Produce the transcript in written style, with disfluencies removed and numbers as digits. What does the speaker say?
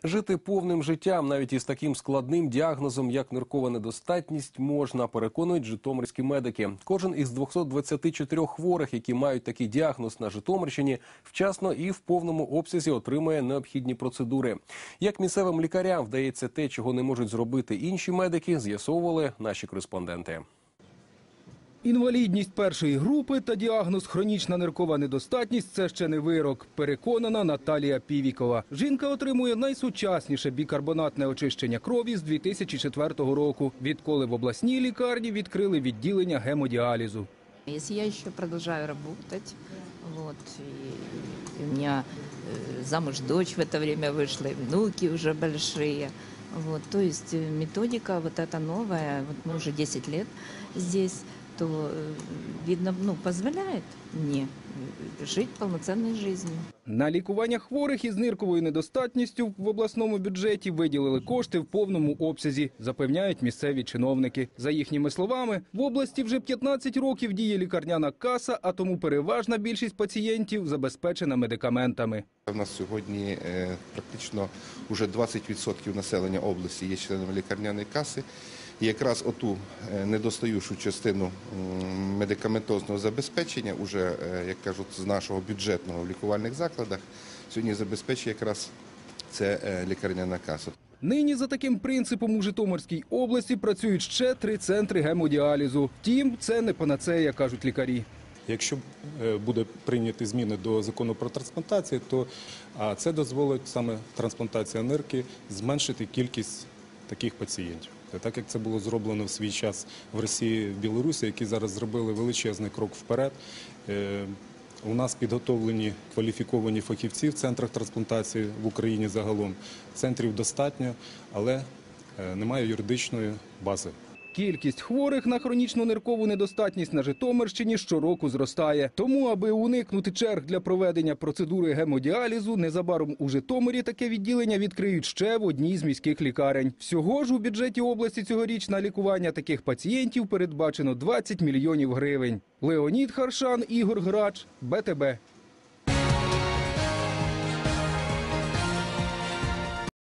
Жити повним життям навіть із таким складним діагнозом, як ниркова недостатність, можна, переконують житомирські медики. Кожен із 224 хворих, які мають такий діагноз на Житомирщині, вчасно і в повному обсязі отримує необхідні процедури. Як місцевим лікарям вдається те, чого не можуть зробити інші медики, з'ясовували наші кореспонденти. Інвалідність першої групи та діагноз хронічна ниркова недостатність – це ще не вирок, переконана Наталія Півікова. Жінка отримує найсучасніше бікарбонатне очищення крові з 2004 року, відколи в обласній лікарні відкрили відділення гемодіалізу. Если я еще продолжаю работать, и у меня замуж дочь в это время вышла, и внуки уже большие, то есть методика вот эта новая, мы уже 10 лет здесь, то, видно, позволяет мне жить полноценной жизнью. На лікування хворих із нирковою недостатністю в обласному бюджеті виділили кошти в повному обсязі, запевняють місцеві чиновники. За їхніми словами, в області вже 15 років діє лікарняна каса, а тому переважна більшість пацієнтів забезпечена медикаментами. У нас сьогодні практично вже 20% населення області є членами лікарняної каси. І якраз оту недостаючу частину медикаментозного забезпечення, уже, як кажуть, з нашого бюджетного в лікувальних закладах, сьогодні забезпечує якраз це лікарняна каса. Нині за таким принципом у Житомирській області працюють ще 3 центри гемодіалізу. Втім, це не панацея, кажуть лікарі. Якщо буде прийняті зміни до закону про трансплантацію, то це дозволить саме трансплантація нирки зменшити кількість таких пацієнтів. Так як це було зроблено в свій час в Росії, в Білорусі, які зараз зробили величезний крок вперед. У нас підготовлені кваліфіковані фахівці в центрах трансплантації в Україні загалом. Центрів достатньо, але немає юридичної бази. Кількість хворих на хронічну ниркову недостатність на Житомирщині щороку зростає. Тому, аби уникнути черг для проведення процедури гемодіалізу, незабаром у Житомирі таке відділення відкриють ще в одній з міських лікарень. Всього ж у бюджеті області цьогоріч на лікування таких пацієнтів передбачено 20 мільйонів гривень. Леонід Харшан, Ігор Грач, БТБ.